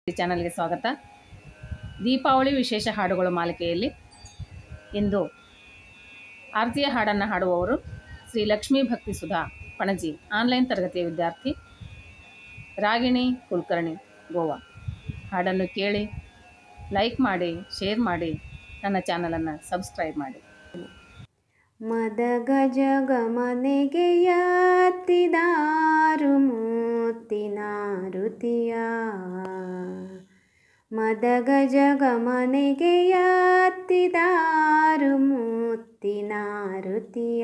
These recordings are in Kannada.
ಈ ಚಾನಲ್ಗೆ ಸ್ವಾಗತ. ದೀಪಾವಳಿ ವಿಶೇಷ ಹಾಡುಗಳು ಮಾಲಿಕೆಯಲ್ಲಿ ಇಂದು ಆರತಿಯ ಹಾಡನ್ನು ಹಾಡುವವರು ಶ್ರೀ ಲಕ್ಷ್ಮೀ ಭಕ್ತಿ ಸುಧಾ ಪಣಜಿ, ಆನ್ಲೈನ್ ತರಗತಿಯ ವಿದ್ಯಾರ್ಥಿ, ರಾಗಿಣಿ ಕುಲಕರ್ಣಿ, ಗೋವಾ. ಹಾಡನ್ನು ಕೇಳಿ, ಲೈಕ್ ಮಾಡಿ, ಶೇರ್ ಮಾಡಿ, ನನ್ನ ಚಾನಲನ್ನು ಸಬ್ಸ್ಕ್ರೈಬ್ ಮಾಡಿ. ಮದಗಜ ಗಮನೆಗೆ ಯಾತ್ತಿದಾರು ಮೂರ್ತಿನ ಋತಿಯ, ಮದಗಜ ಗಮನೆಗೆ ಯಾತ್ತಿದಾರು ಮೂರ್ತಿನ ಋತಿಯ,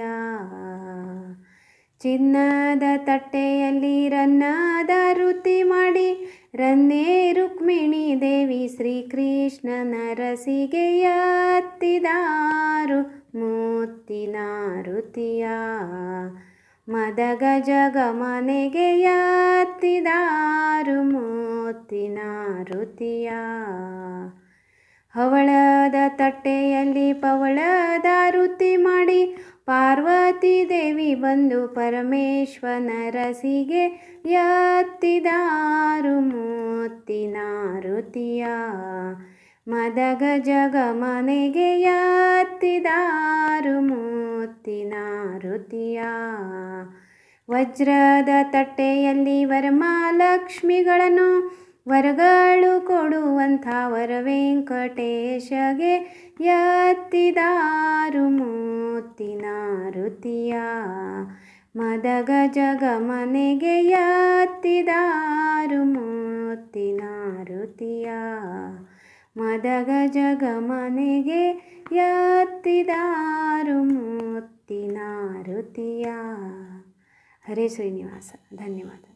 ಚಿನ್ನದ ತಟ್ಟೆಯಲ್ಲಿ ರನ್ನದ ಋತಿ ಮಾಡಿ ರನ್ನೇ ರುಕ್ಮಿಣಿ ದೇವಿ ಶ್ರೀಕೃಷ್ಣನ ರಸಿಗೆ ಯಾತ್ತಿದಾರು ಮೂರ್ತಿನ ಋತಿಯ, ಮದಗಜ ಗಮನೆಗೆ ಯಾತ್ತಿದಾರು ಮೂರ್ತಿನ ಋತಿಯ, ಹವಳದ ತಟ್ಟೆಯಲ್ಲಿ ಪವಳದ ಋತಿ ಮಾಡಿ ಪಾರ್ವತಿ ದೇವಿ ಬಂದು ಪರಮೇಶ್ವರನ ರಸಿಗೆ ಯಾತ್ತಿದಾರು ಮೂರ್ತಿನ ಋತಿಯ, ಮದಗಜ ಗಮನೆಗೆ ಯಾತ್ತಿದಾರು ಮೂರ್ತಿನ ಋತಿಯ, ವಜ್ರದ ತಟ್ಟೆಯಲ್ಲಿ ವರಮಹಾಲಕ್ಷ್ಮಿಗಳನ್ನು ವರಗಳು ಕೊಡುವಂಥ ವರವೆಂಕಟೇಶಗೆ ಯಾತ್ತಿದಾರು ಮೂರ್ತಿನ ಋತಿಯ, ಮದಗಜ ಗಮನೆಗೆ ಯಾತ್ತಿದಾರು ಮೂರ್ತಿನ ಋತಿಯ, ಮದಗಜ ಗಮನೆಗೆ ಯಾತ್ತಿದಾರು ಮೂರ್ತಿನ ಋತಿಯ. ಹರೇ ಶ್ರೀನಿವಾಸ. ಧನ್ಯವಾದ.